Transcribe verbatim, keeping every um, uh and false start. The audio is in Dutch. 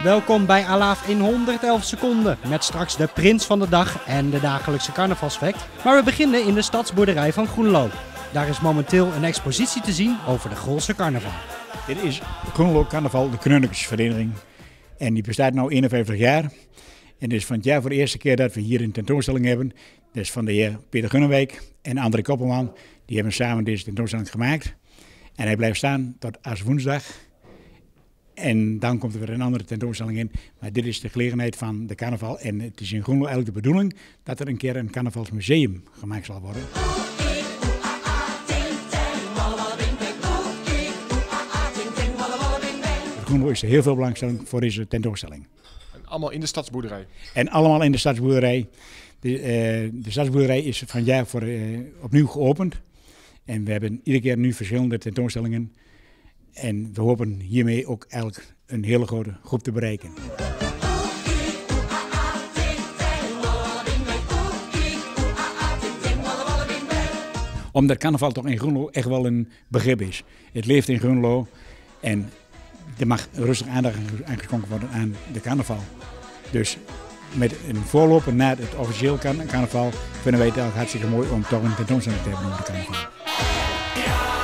welkom bij Alaaf in honderd elf seconden. Met straks de prins van de dag en de dagelijkse carnavalsfact. Maar we beginnen in de stadsboerderij van Groenlo. Daar is momenteel een expositie te zien over de Grolse carnaval. Dit is Groenlo Carnaval, de Krunnekesvereniging. En die bestaat nu eenenvijftig jaar. En dit is van het jaar voor de eerste keer dat we hier een tentoonstelling hebben. Dat is van de heer Peter Gunnewijk en André Koppelman. Die hebben samen deze tentoonstelling gemaakt. En hij blijft staan tot als woensdag. En dan komt er weer een andere tentoonstelling in. Maar dit is de gelegenheid van de carnaval. En het is in Groenlo eigenlijk de bedoeling dat er een keer een carnavalsmuseum gemaakt zal worden. In Groenlo is er heel veel belangstelling voor deze tentoonstelling. En allemaal in de stadsboerderij? En allemaal in de stadsboerderij. De, uh, de stadsboerderij is van jaar voor uh, opnieuw geopend. En we hebben iedere keer nu verschillende tentoonstellingen. En we hopen hiermee ook eigenlijk een hele grote groep te bereiken. Omdat carnaval toch in Groenlo echt wel een begrip is. Het leeft in Groenlo en er mag rustig aandacht aangeschonken worden aan de carnaval. Dus met een voorloper naar het officieel carnaval vinden wij het eigenlijk hartstikke mooi om toch een tentoonstelling te hebben over de carnaval.